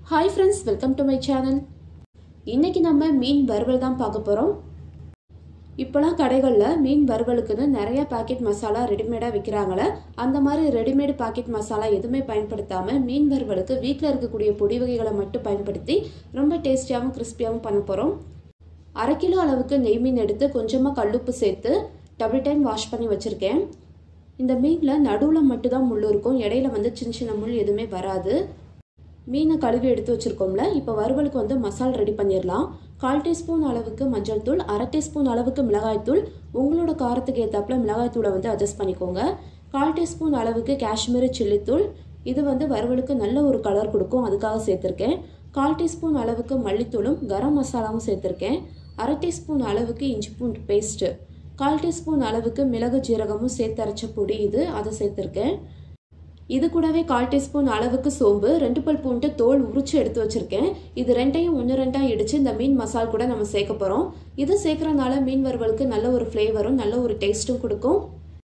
Hi friends, welcome to my channel. இன்னைக்கு நம்ம மீன் வறுவல் தான் பார்க்க போறோம். இப்போலாம் கடைகள்ல மீன் வறுவலுக்குன்னு நிறைய பாக்கெட் மசாலா ரெடிமேடா விக்கிறாங்களே. அந்த மாதிரி ரெடிமேட் பாக்கெட் மசாலா எதுவுமே பயன்படுத்தாம மீன் வறுவலுக்கு வீட்ல இருக்கக்கூடிய பொடி வகைகளை மட்டும் பயன்படுத்தி ரொம்ப டேஸ்டியாவும் கிறிஸ்பியாவும் பண்ண போறோம். 1/2 கிலோ அளவுக்கு நெய் மீன் எடுத்து கொஞ்சமா கல்லுப்பு சேர்த்து டபுள் டைம் வாஷ் பண்ணி வச்சிருக்கேன். இந்த மீன்ல நடுவுல மட்டும் தான் முள் இருக்கும். இடையில வந்து சின்ன சின்ன முள் எதுவுமே வராது. மீனை கழுவி எடுத்து வச்சிருக்கோம்ல. இப்போ வறுவலுக்கு வந்து மசாலா ரெடி பண்ணிடலாம். 1/4 டீஸ்பூன் அளவுக்கு மஞ்சள் தூள், 1/2 டீஸ்பூன் அளவுக்கு மிளகாய் தூள், உங்களோட காரத்துக்கு ஏற்றாப்புல மிளகாய் தூளை வந்து அட்ஜஸ்ட் பண்ணிக்கோங்க. 1/4 டீஸ்பூன் அளவுக்கு காஷ்மீரி சில்லி தூள், இது வந்து வறுவலுக்கு நல்ல ஒரு கலர் கொடுக்கும், அதுக்காக சேர்த்துருக்கேன். 1/4 டீஸ்பூன் அளவுக்கு மல்லித்தூளும் கரம் மசாலாவும் சேர்த்துருக்கேன். 1/2 டீஸ்பூன் அளவுக்கு இஞ்சி பூண்டு பேஸ்ட்டு, 1/4 டீஸ்பூன் அளவுக்கு மிளகு ஜீரகமும் சேர்த்து அரைச்ச பொடி இது, அதை சேர்த்துருக்கேன். இது கூடவே 1/4 டீஸ்பூன் அளவுக்கு சோம்பு, 2 பல் பூண்டு தோல் உரிச்சு எடுத்து வச்சிருக்கேன். இது ரெண்டையும் 1-2 இடிச்சு இந்த மீன் மசாலா கூட நம்ம சேர்க்க போறோம். இது சேர்க்கறனால மீன் வறுவலுக்கு நல்ல ஒரு ஃப்ளேவரும் நல்ல ஒரு டேஸ்ட்டும் கொடுக்கும்.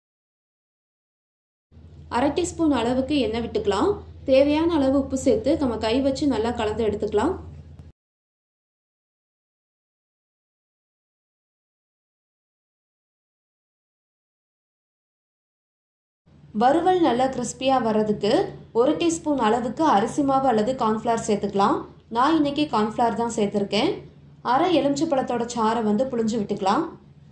1/2 டீஸ்பூன் அளவுக்கு எண்ணெய் விட்டுக்கலாம். தேவையான அளவு உப்பு சேர்த்து நம்ம கை வச்சு நல்லா கலந்து எடுத்துக்கலாம். வறுவல் நல்லா கிறிஸ்பியாக வர்றதுக்கு 1 டீஸ்பூன் அளவுக்கு அரிசி மாவு அல்லது கார்ன்ஃப்ளவர் சேர்த்துக்கலாம். நான் இன்னைக்கு கார்ன்ஃப்ளவர் தான் சேர்த்துருக்கேன். 1/2 எலுமிச்சை பழத்தோட சாறை வந்து புழிஞ்சு விட்டுக்கலாம்.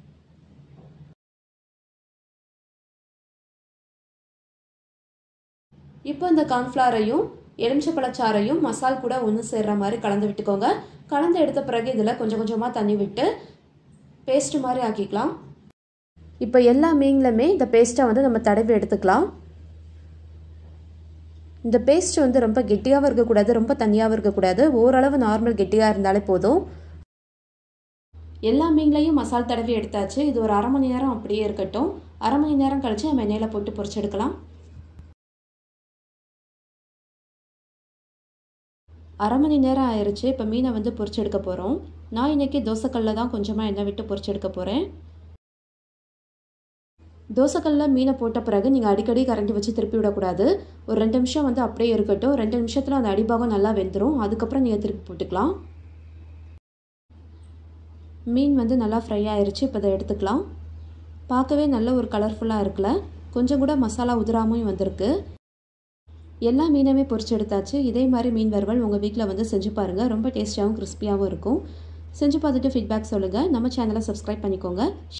இப்போ இந்த கார்ன்ஃப்ளவரையும் எலுமிச்சை பழச்சாறையும் மசால் கூட ஒன்று சேர்ற மாதிரி கலந்து விட்டுக்கோங்க. கலந்து எடுத்த பிறகு இதில் கொஞ்சம் கொஞ்சமாக தண்ணி விட்டு பேஸ்ட் மாதிரி ஆக்கிக்கலாம். இப்போ எல்லா மீன்லையுமே இந்த பேஸ்ட்டை வந்து நம்ம தடவி எடுத்துக்கலாம். இந்த பேஸ்ட் வந்து ரொம்ப கெட்டியாகவும் இருக்கக்கூடாது, ரொம்ப தண்ணியாகவும் இருக்கக்கூடாது. ஓரளவு நார்மல் கெட்டியாக இருந்தாலே போதும். எல்லா மீன்லையும் மசால் தடவி எடுத்தாச்சு. இது ஒரு 1/2 மணி நேரம் அப்படியே இருக்கட்டும். 1/2 மணி நேரம் கழிச்சு நம்ம எண்ணெயில் போட்டு பொரிச்செடுக்கலாம். 1/2 மணி நேரம் ஆயிடுச்சு. இப்போ மீனை வந்து பொரிச்செடுக்க போகிறோம். நான் இன்னைக்கு தோசைக்கல்லில் தான் கொஞ்சமாக எண்ணெய் விட்டு பொரிச்செடுக்க போகிறேன். தோசைக்கல்லில் மீனை போட்ட பிறகு நீங்கள் அடிக்கடி கரண்டி வச்சு திருப்பி விடக்கூடாது. ஒரு 2 நிமிஷம் வந்து அப்படியே இருக்கட்டும். 2 நிமிஷத்தில் அந்த அடிபாகம் நல்லா வெந்துடும். அதுக்கப்புறம் நீங்கள் திருப்பி போட்டுக்கலாம். மீன் வந்து நல்லா ஃப்ரை ஆயிடுச்சு. இப்போ இதை எடுத்துக்கலாம். பார்க்கவே நல்ல ஒரு கலர்ஃபுல்லாக இருக்குல்ல. கொஞ்சம் கூட மசாலா உதிராமையும் வந்திருக்கு. எல்லா மீனுமே பொரிச்சு எடுத்தாச்சு. இதே மாதிரி மீன் வறுவல் உங்கள் வீட்டில் வந்து செஞ்சு பாருங்கள். ரொம்ப டேஸ்டியாகவும் கிறிஸ்பியாகவும் இருக்கும். செஞ்சு பார்த்துட்டு ஃபீட்பேக் சொல்லுங்கள். நம்ம சேனலை சப்ஸ்கிரைப் பண்ணிக்கோங்க.